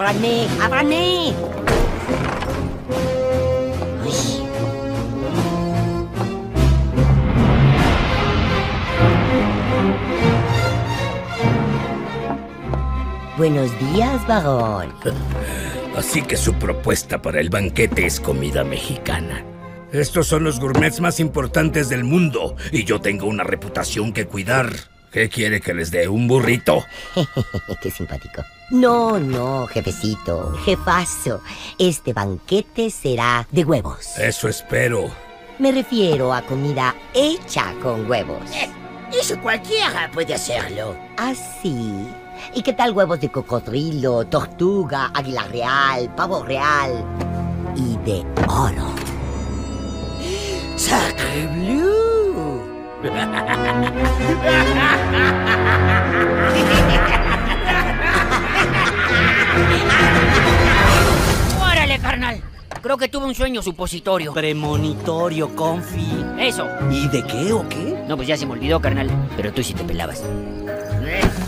ábranme, ábranme. Uy. Buenos días, varón. Así que su propuesta para el banquete es comida mexicana. Estos son los gourmets más importantes del mundo y yo tengo una reputación que cuidar. ¿Qué quiere que les dé? ¿Un burrito? Qué simpático. No, no, jefecito, jefazo. Este banquete será de huevos. Eso espero. Me refiero a comida hecha con huevos. Eso cualquiera puede hacerlo. Así. ¿Y qué tal huevos de cocodrilo, tortuga, águila real, pavo real y de oro? ¡Sacre bleu! ¡Órale, carnal! Creo que tuve un sueño supositorio. Premonitorio, confi. Eso. ¿Y de qué o qué? No, pues ya se me olvidó, carnal. Pero tú sí te pelabas.